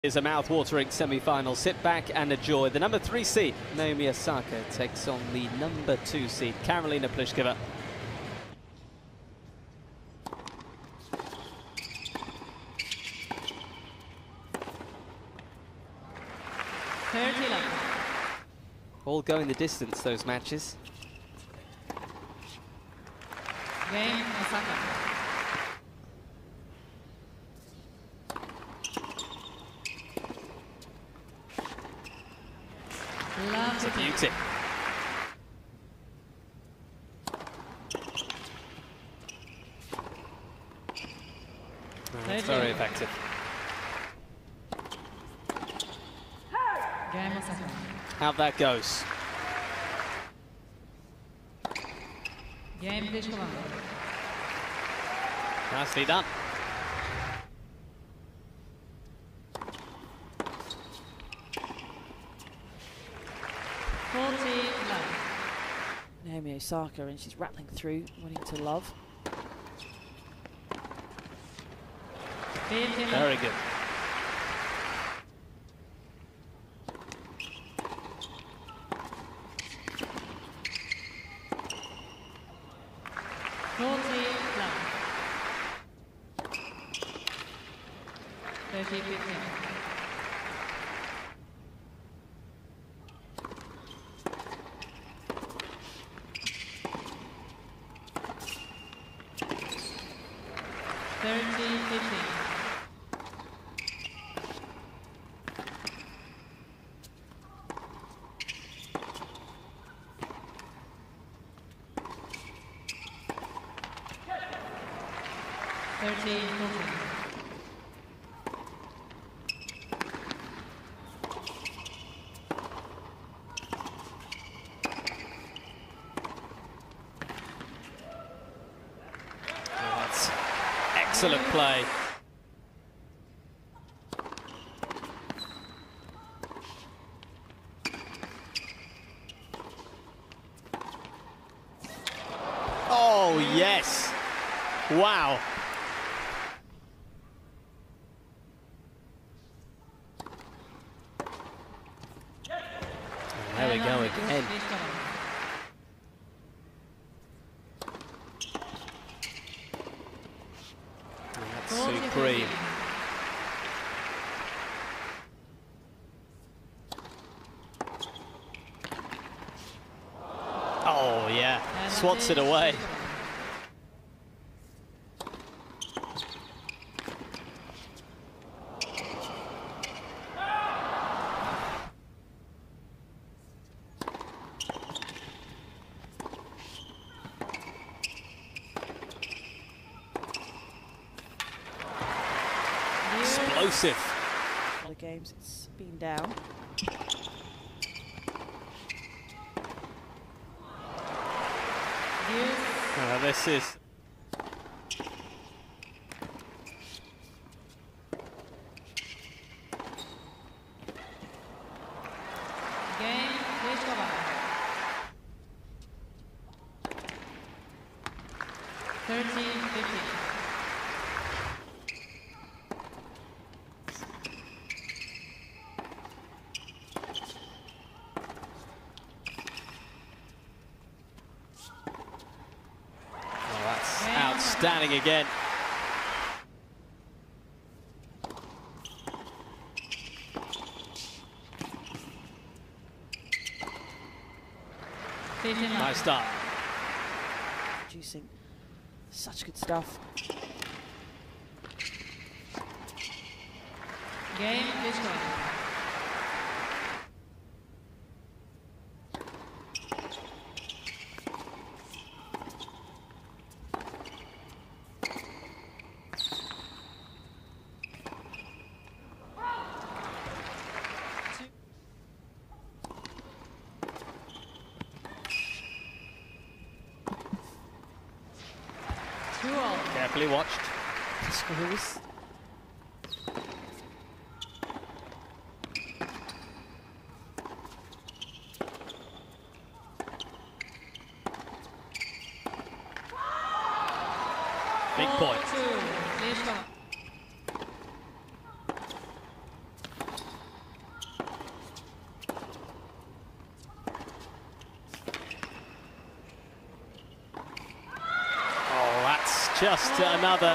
Is a mouth-watering semi-final. Sit back and enjoy. The number 3 seed, Naomi Osaka, takes on the number 2 seed, Karolina Pliskova. All going the distance, those matches. Game Osaka. It's a beauty. It's very effective. Game Osaka. How that goes. Game Pliskova. Nicely done. Naomi Osaka, and she's rattling through, winning to love. Very good. That's excellent play. Oh, yes. Wow. There we go again. That's supreme. Oh yeah, swats it away. Explosive. The games it's been down. This is Game Pliskova. 13-15. outstanding again. Nice start. Producing such good stuff. Game Pliskova. Carefully watched. Screws. Big point. just another.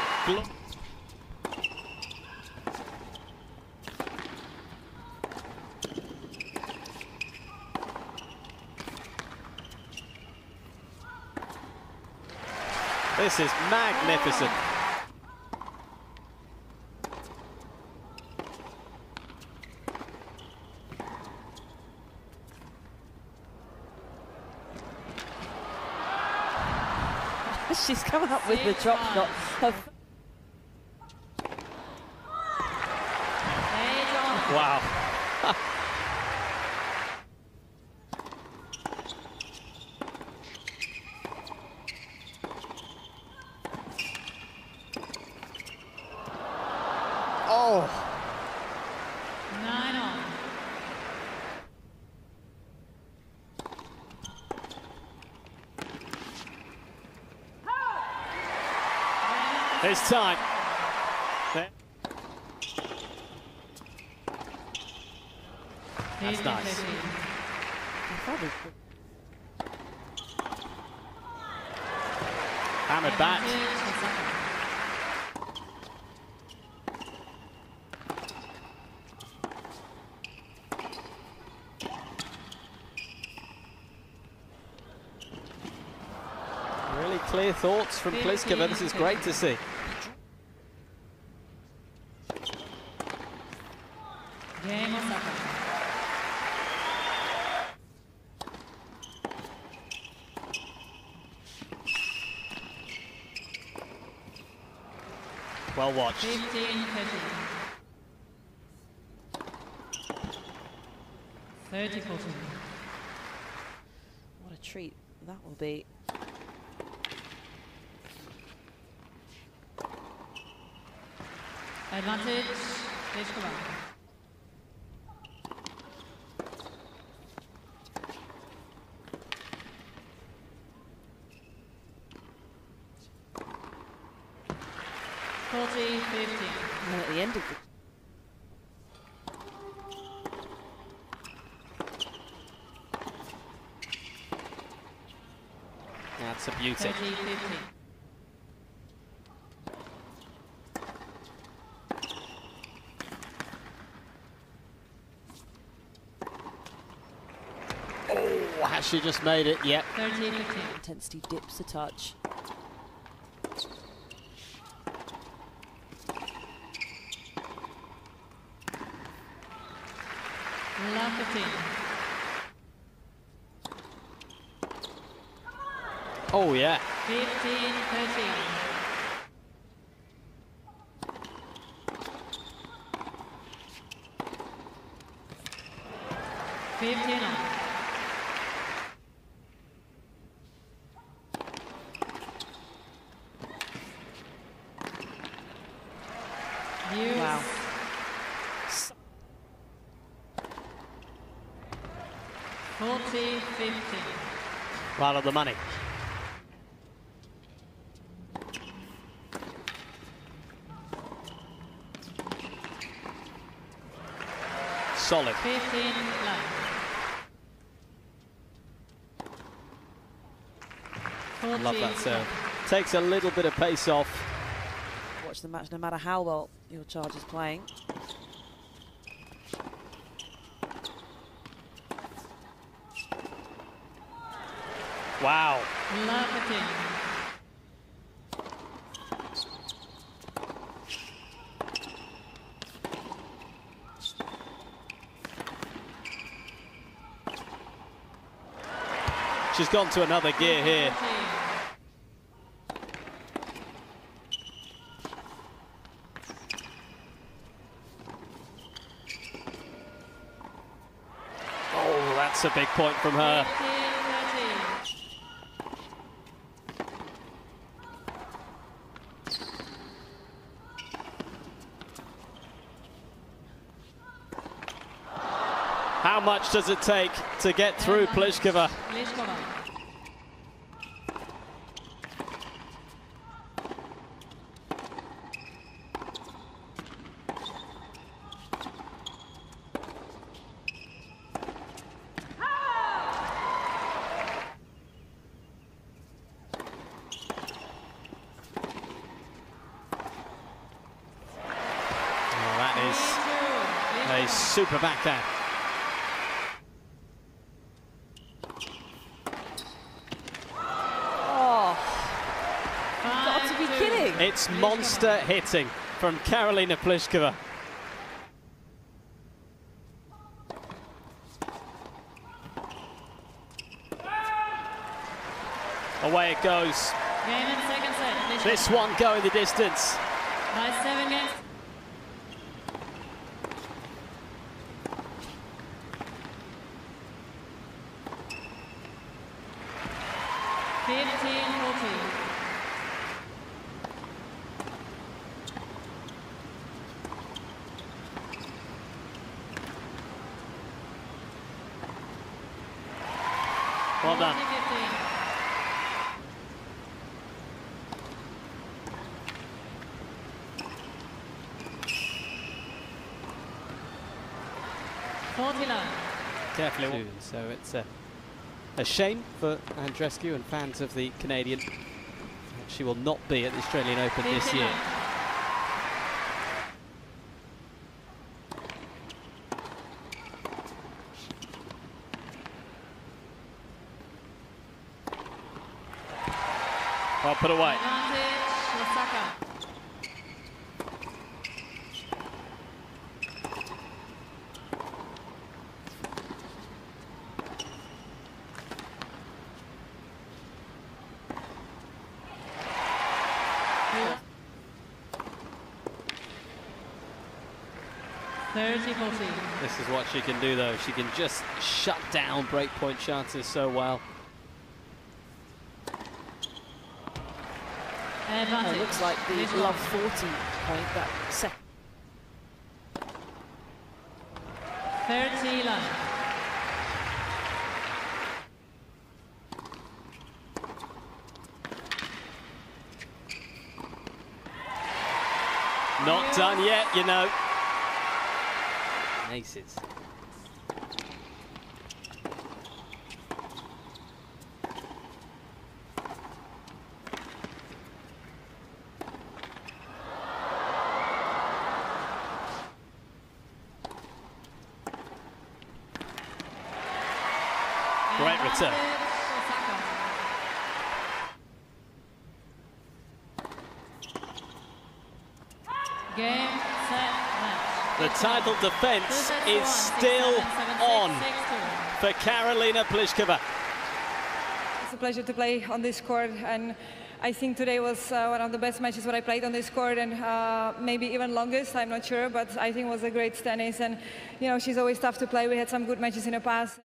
This is magnificent. She's come up with the drop shot. Wow. Oh. 9-all. It's time. That's nice. Hammered back. Really clear thoughts from Pliskova. This is great to see. Game Osaka. Well watched. 15-30. 30-14. What a treat that will be. Advantage, Pliskova. And at the end of That's a beauty. 30-15. Oh, has she just made it? Yep. 30-15. intensity dips a touch. Love 15. Oh, yeah. 15-13. Wow. 40-15. Right on the money. Solid. 15 love. 40, Love that serve. Takes a little bit of pace off. Watch the match no matter how well your charge is playing. Wow. Love 15. She's gone to another gear here. Oh, that's a big point from her. How much does it take to get through Pliskova? A super backhand. Oh, you've got to be kidding. It's monster hitting from Karolina Pliskova. Away it goes. Game and second set. This one going the distance. By 7 games. Well done. 49. Carefully. So it's a shame for Andreescu and fans of the Canadian. She will not be at the Australian Open this year. Well put away. Osaka. This is what she can do, though. She can just shut down breakpoint chances so well. Oh, it looks like the love 40 point, that second. 30 line. Not done yet, you know. Aces. Great return. Game, set, match. The title defense is still on for Karolina Pliskova. It's a pleasure to play on this court, and I think today was one of the best matches what I played on this court, and maybe even longest, I'm not sure, but I think it was a great tennis, and you know, she's always tough to play. We had some good matches in the past.